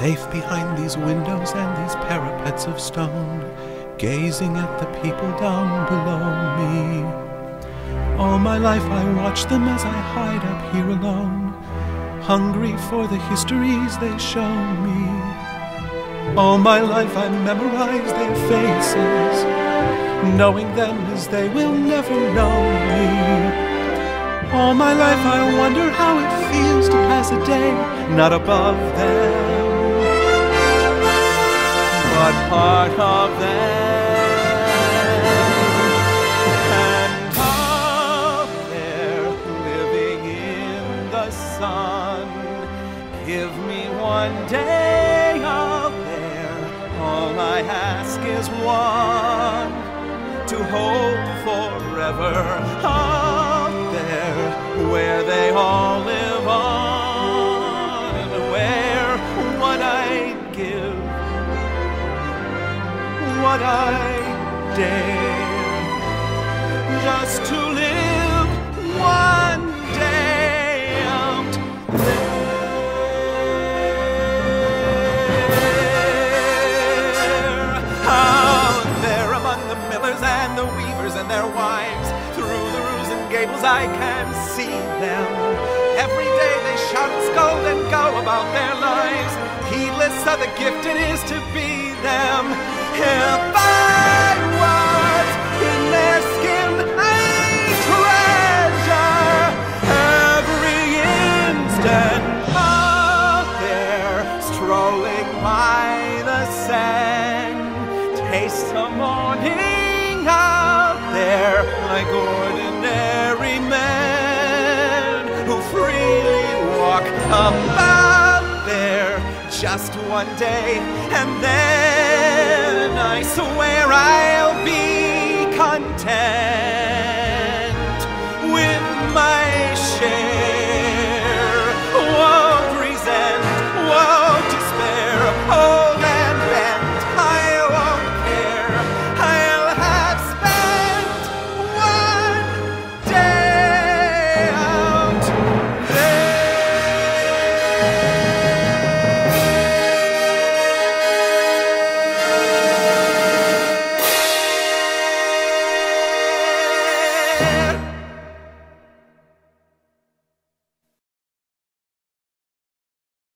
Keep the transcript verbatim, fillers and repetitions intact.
safe behind these windows and these parapets of stone, gazing at the people down below me. All my life I watch them as I hide up here alone, hungry for the histories they show me. All my life I memorize their faces, knowing them as they will never know me. All my life I wonder how it feels to pass a day not above them, but part of them. And up there, living in the sun, give me one day out there. All I ask is one, to hold forever up there, where they all live on, and where what I'd give, what I dare, just to live one day out there, out there among the millers and the weavers and their wives. Through the roofs and gables I can see them. Every day they shout and scold and go about their lives, heedless of the gift it is to be them. If I was in their skin, I'd treasure every instant out there, strolling by the sand, taste the morning out there, like ordinary men who freely walk about there. Just one day, and then I swear I'll be content.